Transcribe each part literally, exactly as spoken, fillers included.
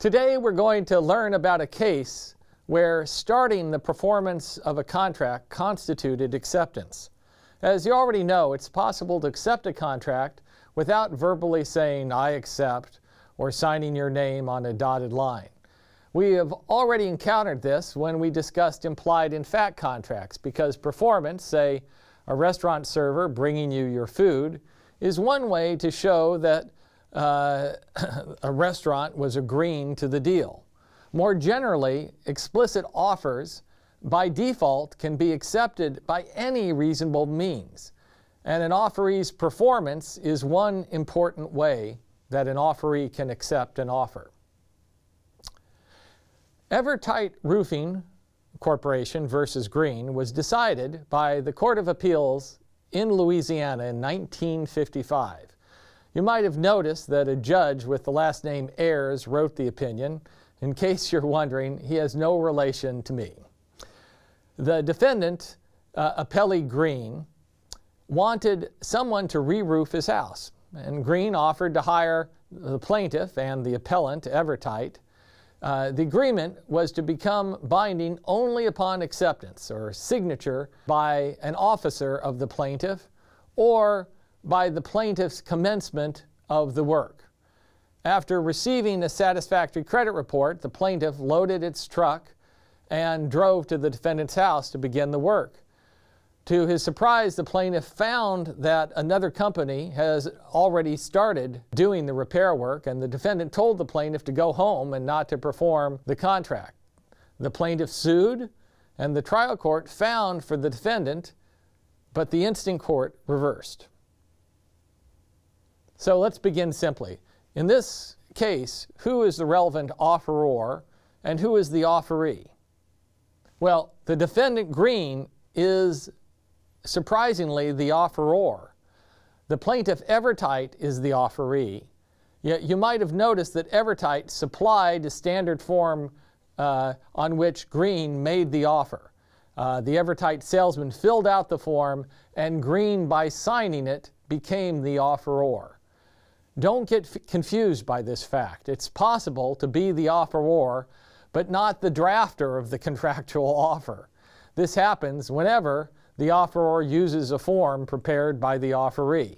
Today we're going to learn about a case where starting the performance of a contract constituted acceptance. As you already know, it's possible to accept a contract without verbally saying, "I accept," or signing your name on a dotted line. We have already encountered this when we discussed implied in fact contracts, because performance, say a restaurant server bringing you your food, is one way to show that uh, a restaurant was agreeing to the deal. More generally, explicit offers by default can be accepted by any reasonable means, and an offeree's performance is one important way that an offeree can accept an offer. Ever-Tite Roofing Corporation versus Green was decided by the Court of Appeals in Louisiana in nineteen fifty-five. You might have noticed that a judge with the last name Ayres wrote the opinion. In case you're wondering, he has no relation to me. The defendant, uh, Appellee Green, wanted someone to re-roof his house, and Green offered to hire the plaintiff and the appellant, Ever-Tite. Uh, the agreement was to become binding only upon acceptance or signature by an officer of the plaintiff or by the plaintiff's commencement of the work. After receiving a satisfactory credit report, the plaintiff loaded its truck and drove to the defendant's house to begin the work. To his surprise, the plaintiff found that another company has already started doing the repair work, and the defendant told the plaintiff to go home and not to perform the contract. The plaintiff sued, and the trial court found for the defendant, but the instant court reversed. So let's begin simply. In this case, who is the relevant offeror and who is the offeree? Well, the defendant Green is surprisingly the offeror. The plaintiff Ever-Tite is the offeree. Yet you might have noticed that Ever-Tite supplied a standard form uh, on which Green made the offer. Uh, the Ever-Tite salesman filled out the form, and Green, by signing it, became the offeror. Don't get confused by this fact. It's possible to be the offeror, but not the drafter of the contractual offer. This happens whenever the offeror uses a form prepared by the offeree.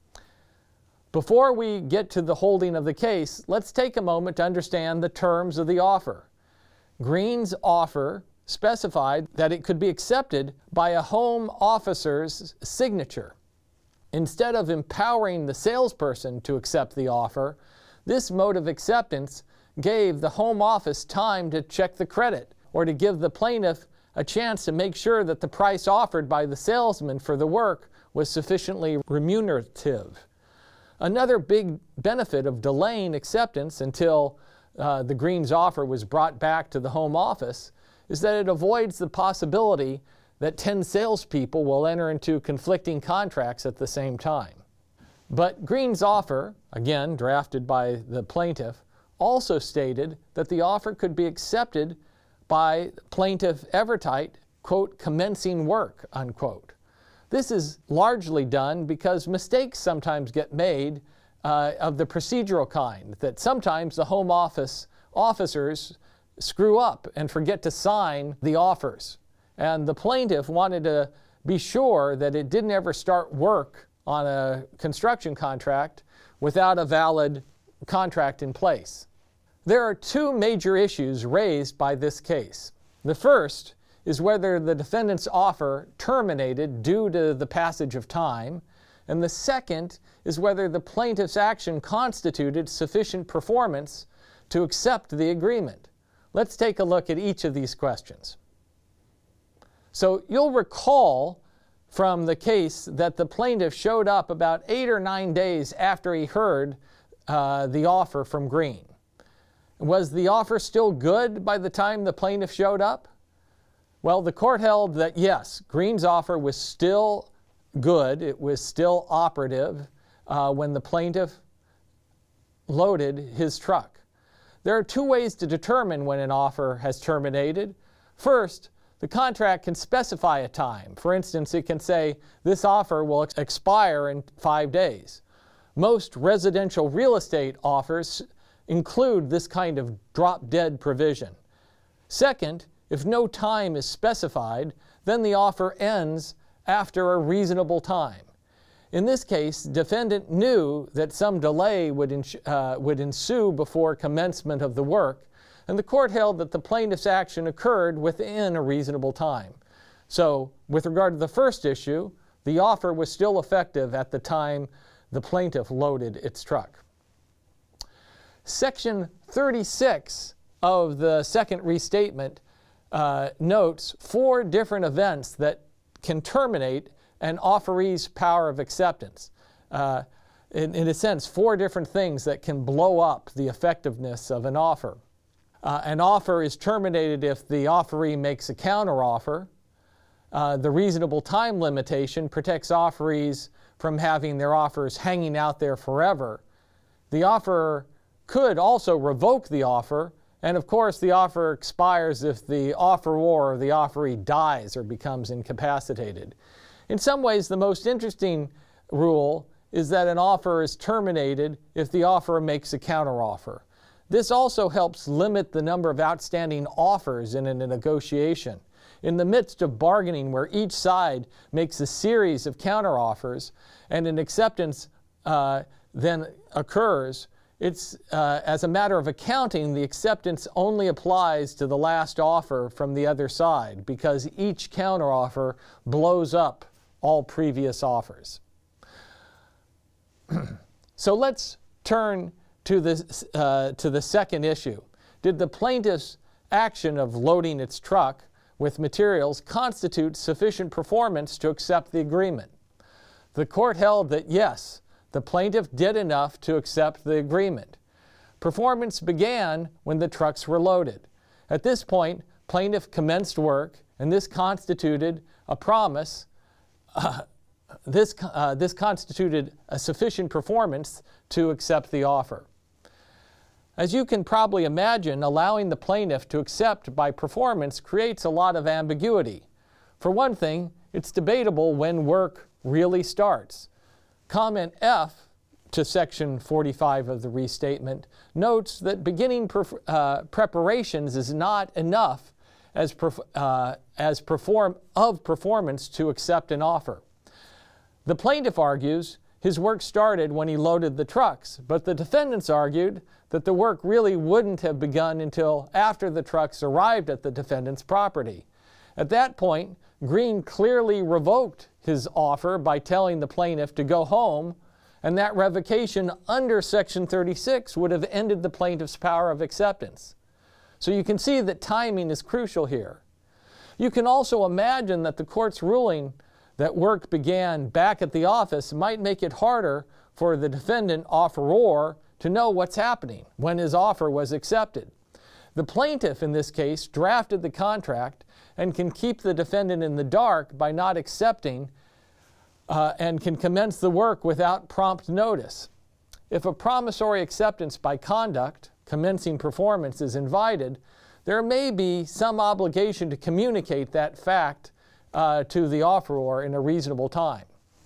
Before we get to the holding of the case, let's take a moment to understand the terms of the offer. Green's offer specified that it could be accepted by a home officer's signature. Instead of empowering the salesperson to accept the offer, this mode of acceptance gave the home office time to check the credit or to give the plaintiff a chance to make sure that the price offered by the salesman for the work was sufficiently remunerative. Another big benefit of delaying acceptance until uh, the Green's offer was brought back to the home office is that it avoids the possibility that ten salespeople will enter into conflicting contracts at the same time. But Green's offer, again drafted by the plaintiff, also stated that the offer could be accepted by plaintiff Ever-Tite, quote, commencing work, unquote. This is largely done because mistakes sometimes get made uh, of the procedural kind, that sometimes the home office officers screw up and forget to sign the offers. And the plaintiff wanted to be sure that it didn't ever start work on a construction contract without a valid contract in place. There are two major issues raised by this case. The first is whether the defendant's offer terminated due to the passage of time, and the second is whether the plaintiff's action constituted sufficient performance to accept the agreement. Let's take a look at each of these questions. So you'll recall from the case that the plaintiff showed up about eight or nine days after he heard uh, the offer from Green. Was the offer still good by the time the plaintiff showed up? Well, the court held that yes, Green's offer was still good, it was still operative uh, when the plaintiff loaded his truck. There are two ways to determine when an offer has terminated. First, the contract can specify a time. For instance, it can say, this offer will ex expire in five days. Most residential real estate offers include this kind of drop-dead provision. Second, if no time is specified, then the offer ends after a reasonable time. In this case, defendant knew that some delay would, ins uh, would ensue before commencement of the work, and the court held that the plaintiff's action occurred within a reasonable time. So, with regard to the first issue, the offer was still effective at the time the plaintiff loaded its truck. Section thirty-six of the second restatement uh, notes four different events that can terminate an offeree's power of acceptance. Uh, in, in a sense, four different things that can blow up the effectiveness of an offer. Uh, an offer is terminated if the offeree makes a counteroffer. Uh, the reasonable time limitation protects offerees from having their offers hanging out there forever. The offerer could also revoke the offer, and of course the offer expires if the offeror or the offeree dies or becomes incapacitated. In some ways, the most interesting rule is that an offer is terminated if the offerer makes a counteroffer. This also helps limit the number of outstanding offers in a negotiation. In the midst of bargaining, where each side makes a series of counteroffers and an acceptance uh, then occurs, it's, uh, as a matter of accounting, the acceptance only applies to the last offer from the other side, because each counteroffer blows up all previous offers. So let's turn to the, uh, to the second issue. Did the plaintiff's action of loading its truck with materials constitute sufficient performance to accept the agreement? The court held that yes, the plaintiff did enough to accept the agreement. Performance began when the trucks were loaded. At this point, plaintiff commenced work, and this constituted a promise Uh, this, uh, this constituted a sufficient performance to accept the offer. As you can probably imagine, allowing the plaintiff to accept by performance creates a lot of ambiguity. For one thing, it's debatable when work really starts. Comment F to section forty-five of the restatement notes that beginning uh, preparations is not enough as, perf uh, as perform of performance to accept an offer. The plaintiff argues his work started when he loaded the trucks, but the defendants argued that the work really wouldn't have begun until after the trucks arrived at the defendant's property. At that point, Green clearly revoked his offer by telling the plaintiff to go home, and that revocation under section thirty-six would have ended the plaintiff's power of acceptance. So you can see that timing is crucial here. You can also imagine that the court's ruling that work began back at the office might make it harder for the defendant offeror to know what's happening when his offer was accepted. The plaintiff in this case drafted the contract and can keep the defendant in the dark by not accepting uh, and can commence the work without prompt notice. If a promissory acceptance by conduct, commencing performance, is invited, there may be some obligation to communicate that fact uh, to the offeror in a reasonable time.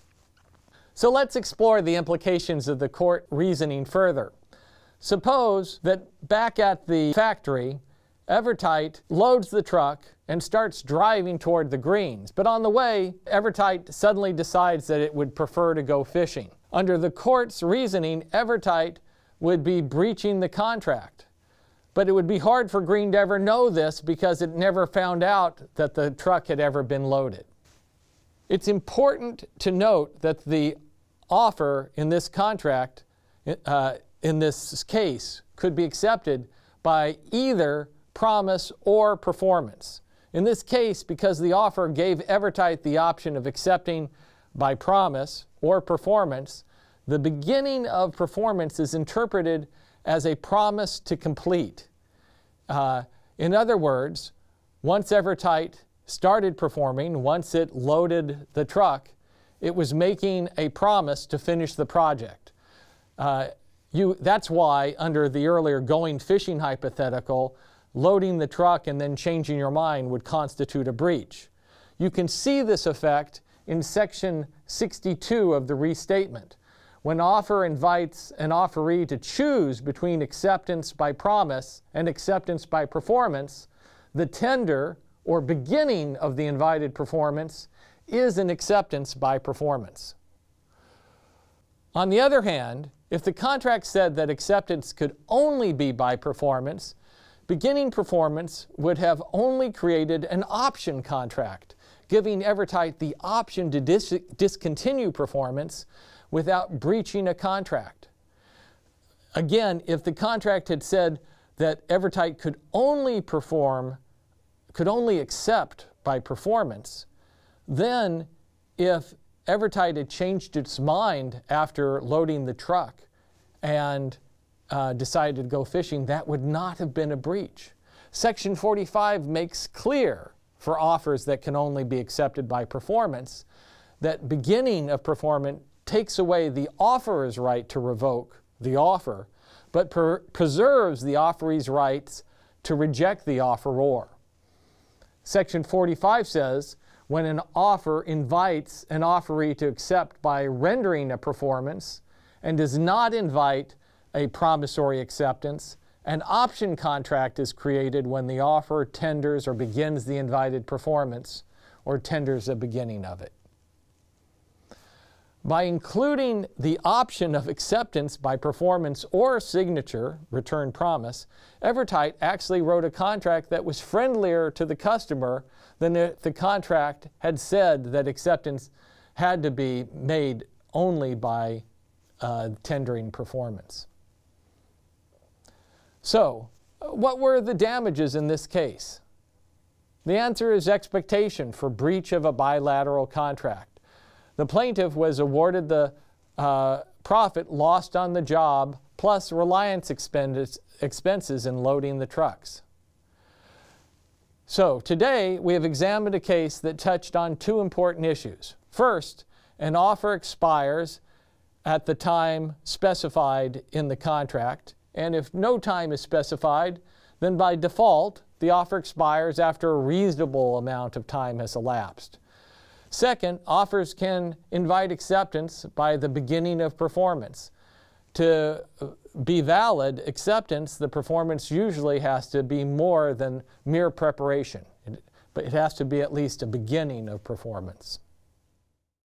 So let's explore the implications of the court reasoning further. Suppose that back at the factory, Ever-Tite loads the truck and starts driving toward the greens, but on the way, Ever-Tite suddenly decides that it would prefer to go fishing. Under the court's reasoning, Ever-Tite would be breaching the contract. But it would be hard for Green to ever know this because it never found out that the truck had ever been loaded. It's important to note that the offer in this contract, uh, in this case, could be accepted by either promise or performance. In this case, because the offer gave Ever-Tite the option of accepting by promise or performance, the beginning of performance is interpreted as a promise to complete. Uh, in other words, once Ever-Tite started performing, once it loaded the truck, it was making a promise to finish the project. Uh, you, that's why, under the earlier going fishing hypothetical, loading the truck and then changing your mind would constitute a breach. You can see this effect in section sixty-two of the restatement, when offer invites an offeree to choose between acceptance by promise and acceptance by performance, the tender or beginning of the invited performance is an acceptance by performance. On the other hand, if the contract said that acceptance could only be by performance, beginning performance would have only created an option contract, giving Ever-Tite the option to dis discontinue performance without breaching a contract. Again, if the contract had said that Ever-Tite could only perform, could only accept by performance, then if Ever-Tite had changed its mind after loading the truck and uh, decided to go fishing, that would not have been a breach. Section forty-five makes clear for offers that can only be accepted by performance that beginning of performance takes away the offerer's right to revoke the offer, but per preserves the offeree's rights to reject the offeror. Section forty-five says, when an offer invites an offeree to accept by rendering a performance and does not invite a promissory acceptance, an option contract is created when the offer tenders or begins the invited performance or tenders the beginning of it. By including the option of acceptance by performance or signature, return promise, Ever-Tite actually wrote a contract that was friendlier to the customer than if the contract had said that acceptance had to be made only by uh, tendering performance. So, what were the damages in this case? The answer is expectation for breach of a bilateral contract. The plaintiff was awarded the uh, profit lost on the job plus reliance expenses in loading the trucks. So today we have examined a case that touched on two important issues. First, an offer expires at the time specified in the contract, and if no time is specified, then by default the offer expires after a reasonable amount of time has elapsed. Second, offers can invite acceptance by the beginning of performance. To be valid acceptance, the performance usually has to be more than mere preparation, but it has to be at least a beginning of performance.